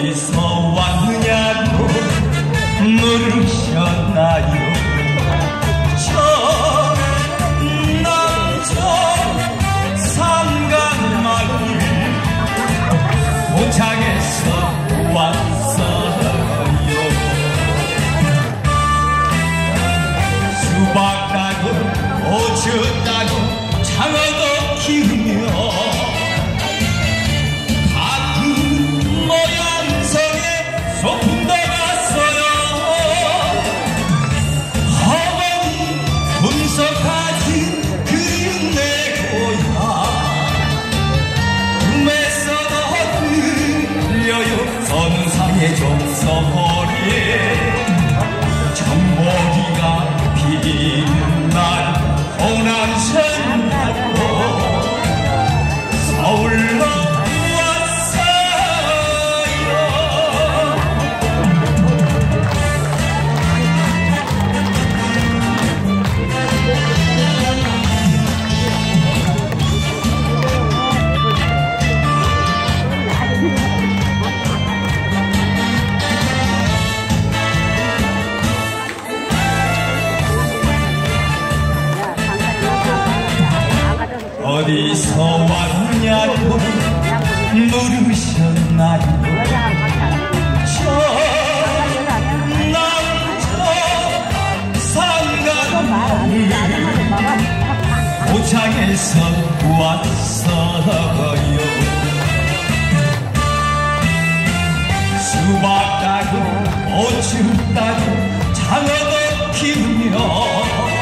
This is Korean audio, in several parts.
어디서 왔느냐고 물으셨나요? 저 남쪽 삼각마을 고창에서 왔어요. 수박 따고 고추 따고 장어도 키우며 같은 모양성의 소풍도 갔어요. 어머니 분석하신 그리운 내 고향 꿈에서도 들려요. 선상의 종소리에 청보기가 피는 날 호남선 타고 서울로 어디서 왔냐고 물으셨나요? 저 남쪽 삼각마을 고창에서 왔어요. 수박 따고 고추 따고 장어도 키우며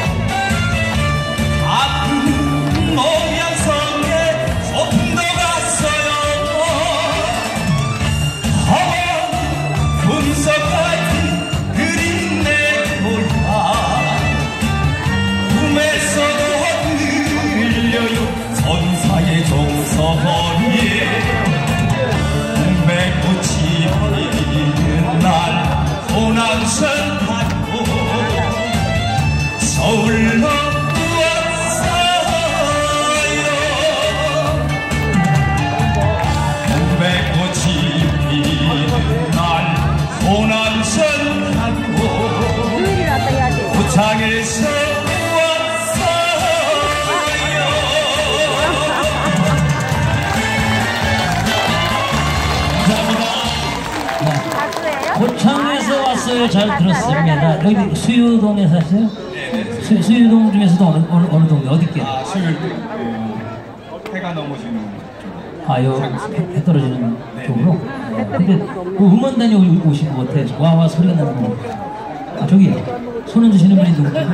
선사의 종소리에 백꽃이 피는 날 호남선 타고 서울로 왔어요. 백꽃이 피는 날 호남선 타고 고창에서 고창에서 왔어요. 잘 들었습니다. 여기 수유동에 사세요? 네. 수유동 중에서도 어느 동네 어디께? 수유동 해가 넘어지는 쪽. 요 해 떨어지는 쪽으로. 근데 음원단이 오신 것 같아. 와와 소리가 나는 거. 저기 손을 주시는 분이 누구세요?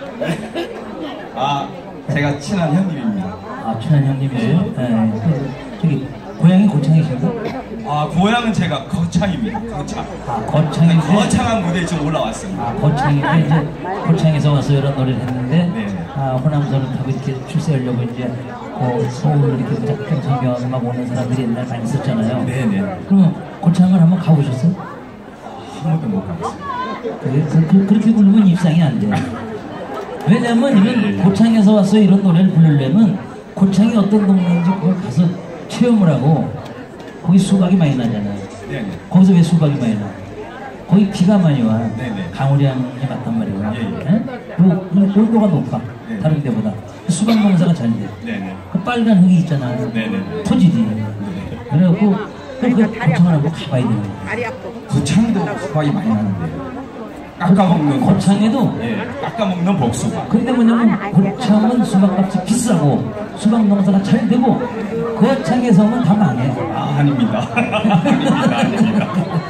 제가 친한 형님입니다. 친한 형님이세요? 네. 저기 고향이 고창이신가요? 고향은 제가 거창입니다. 거창. 거창인데 거창한 무대에 좀 올라왔습니다. 거창인데 이제 고창에서 와서 이런 노래를 했는데 네. 호남선을 타고 이렇게 출세하려고 이제 서울 이렇게 무작정 성경 막 오는 사람들이 옛날 많이 있었잖아요. 네네. 그러면 고창을 한번 가보셨어요? 한 번도 못 가봤어요. 그렇게 부르면 입상이 안 돼요. 왜냐면 이건 고창에서 와서 이런 노래를 부르려면 고창이 어떤 동네인지 그걸 가서 체험을 하고 거기 수박이 많이 나잖아요. 네네. 거기서 왜 수박이 많이 나? 거기 비가 많이 와. 네네. 강우량이 맞단 말이에요. 예. 그리고 온도가 높아. 네네. 다른 데보다. 수박 농사가 잘 돼. 네네. 그 빨간 흙이 있잖아요. 네네. 토지지. 네네. 그래갖고 그 고창을 한번 가봐야 되는 거예요. 고창도 수박이 많이 나는데. 깎아먹는 고창에도 깎아먹는 복수박. 근데 뭐냐면 고창은 수박값이 비싸고 수박 농사가 잘 되고 거창에서는 다 망해. 아닙니다. 아닙니다.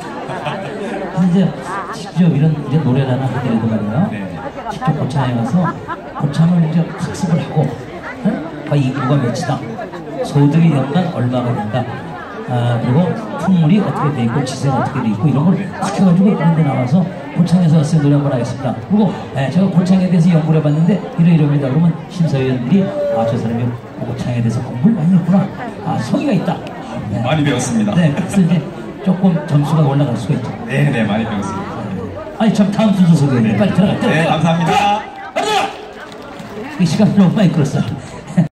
이제 직접 이런 노래를 하나 하더라도 말이에요. 네. 직접 고창에 가서 고창을 이제 학습을 하고, 이구가 몇이다, 소득이 연간 얼마가 된다, 그리고 풍물이 어떻게 돼 있고 지세가 어떻게 돼 있고 이런 걸 딱 해가지고 그런 데 나와서 고창에서 왔어요. 노래 한번 하겠습니다. 그리고 제가 고창에 대해서 연구를 해봤는데 이러이러합니다. 그러면 심사위원들이 저 사람이 고창에 대해서 공부를 많이 했구나, 성의가 있다. 네. 많이 배웠습니다. 네, 그래서 이제 조금 점수가 올라갈 수가 있죠. 네, 많이 배웠습니다. 아니 참 다음 순서 소개해. 빨리 들어가. 네, 감사합니다. 이 시간 너무 많이 끌었어.